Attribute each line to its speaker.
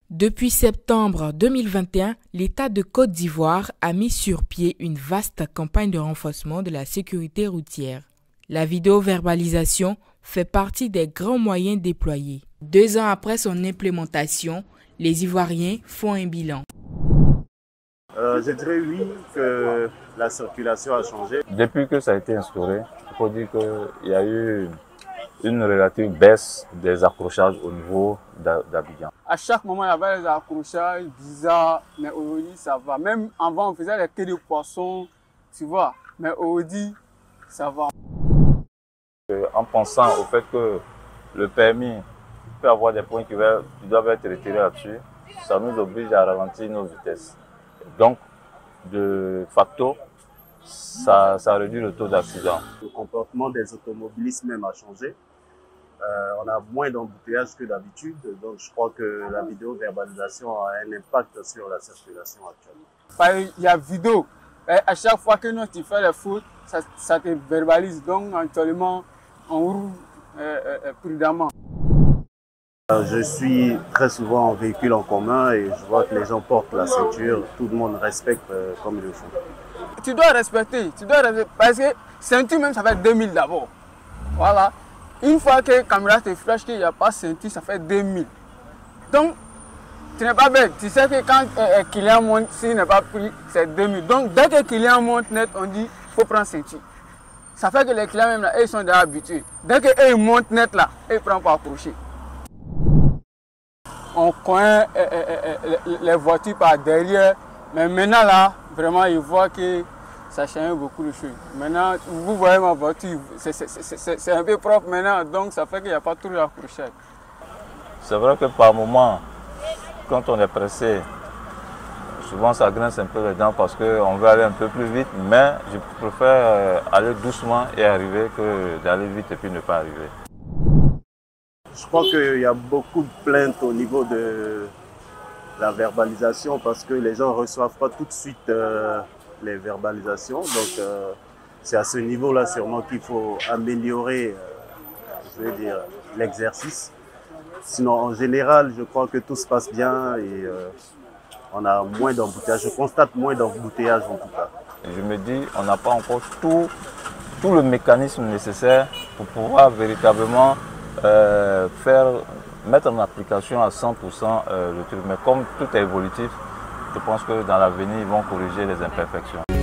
Speaker 1: Depuis septembre 2021, l'État de Côte d'Ivoire a mis sur pied une vaste campagne de renforcement de la sécurité routière. La vidéoverbalisation fait partie des grands moyens déployés. 2 ans après son implémentation, les Ivoiriens font un bilan.
Speaker 2: Je dirais oui que la circulation a changé.
Speaker 3: Depuis que ça a été instauré, il faut dire qu'il y a eu une relative baisse des accrochages au niveau d'Abidjan.
Speaker 4: À chaque moment, il y avait des accrochages bizarres, mais aujourd'hui, ça va. Même avant, on faisait les quais de poissons, tu vois. Mais aujourd'hui, ça va.
Speaker 3: En pensant au fait que le permis peut avoir des points qui doivent être retirés là-dessus, ça nous oblige à ralentir nos vitesses. Donc, de facto, ça réduit le taux d'accident.
Speaker 2: Le comportement des automobilistes même a changé. On a moins d'embouteillages que d'habitude, donc je crois que la vidéo-verbalisation a un impact sur la circulation actuelle.
Speaker 4: Il y a vidéo. À chaque fois que tu fais les fautes, ça te verbalise. Donc, actuellement, on roule prudemment.
Speaker 2: Je suis très souvent en véhicule en commun et je vois que les gens portent la ceinture, tout le monde respecte comme il le faut.
Speaker 4: Tu dois respecter, parce que ceinture même ça fait 2000 d'abord. Voilà. Une fois que la caméra te flash qu'il n'y a pas ceinture, ça fait 2000. Donc, tu n'es pas bête. Tu sais que quand un client monte, s'il n'est pas pris, c'est 2000. Donc, dès que le client monte net, on dit qu'il faut prendre ceinture. Ça fait que les clients même là, ils sont déjà habitués. Dès qu'ils montent net là, ils ne prennent pas accrocher. On connaît les voitures par derrière, mais maintenant là, vraiment, ils voient que ça change beaucoup de choses. Maintenant, vous voyez ma voiture, c'est un peu propre maintenant, donc ça fait qu'il n'y a pas trop d'accrochage.
Speaker 3: C'est vrai que par moment, quand on est pressé, souvent ça grince un peu les dents parce qu'on veut aller un peu plus vite, mais je préfère aller doucement et arriver que d'aller vite et puis ne pas arriver.
Speaker 2: Je crois qu'il y a beaucoup de plaintes au niveau de la verbalisation parce que les gens ne reçoivent pas tout de suite les verbalisations. Donc c'est à ce niveau-là sûrement qu'il faut améliorer l'exercice. Sinon en général, je crois que tout se passe bien et on a moins d'embouteillages. Je constate moins d'embouteillages en tout cas.
Speaker 3: Je me dis, on n'a pas encore tout le mécanisme nécessaire pour pouvoir véritablement mettre en application à 100% le truc. Mais comme tout est évolutif, je pense que dans l'avenir, ils vont corriger les imperfections.